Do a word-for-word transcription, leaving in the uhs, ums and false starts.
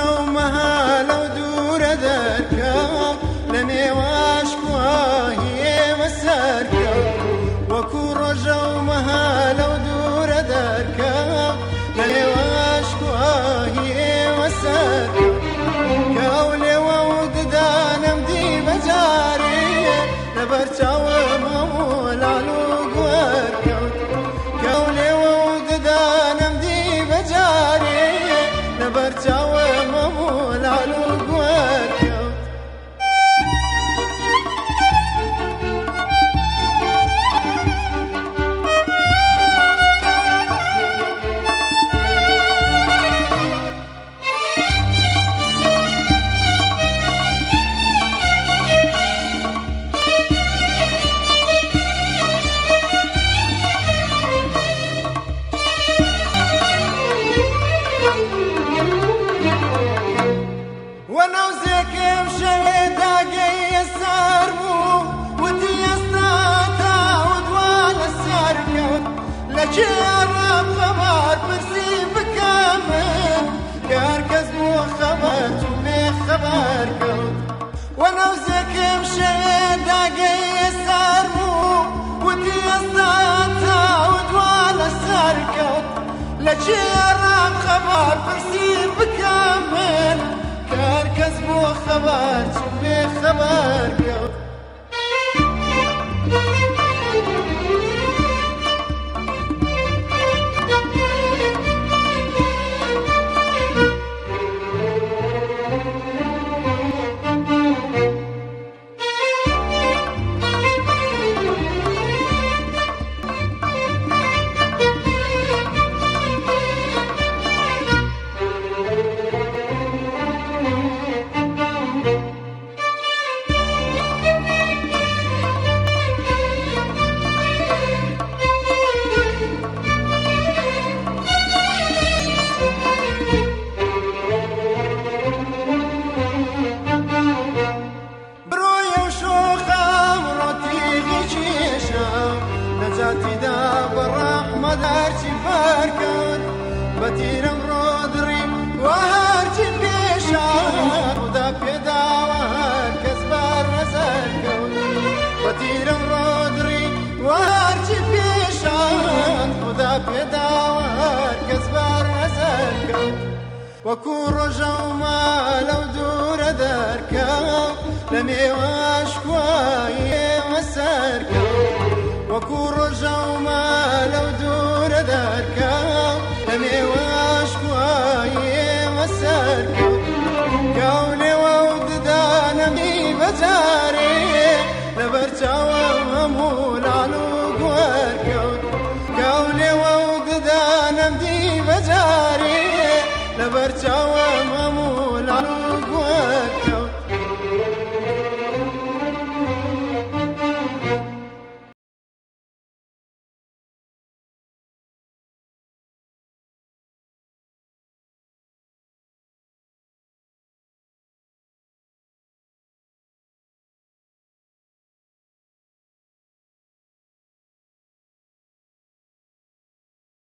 ومهالة ودورة دركا لني واشكوا هي مساركا وكو رجا ومهالة ودورة دركا لني واشكوا هي مساركا كاولي وود دانا مدي بجاري لبرتا وممول علوق وركا كاولي وود دانا مدي بجاري لبرتا وممول علوق وركا ونوزك مشيت اقي السرمو ودي استاتا ودوال السركة لك يا رب خبر برسي بكامل كاركز مو خبر تبني خبر كوت ونوزك مشيت اقي السرمو ودي استاتا ودوال السركة لك يا رب خبر برسي بكامل كاركز مو خبر تبني خبر كوت نجاتي داب الرحمة دارتي فاركان بتيرم رودري وهارتي بيشان ودا بيدا وهار كزبار نزاركان بتيرم رودري وهارتي بيشان ودا بيدا وهار كزبار نزاركان وكون رجا وما لو دور داركان لني واشكواي مساركان وكو رجا وما لو دور داركا لمي واشكواي مساركا كوني وود دانا مي بجاري لبرتا وممول علوق وركا كوني وود دانا مدي بجاري لبرتا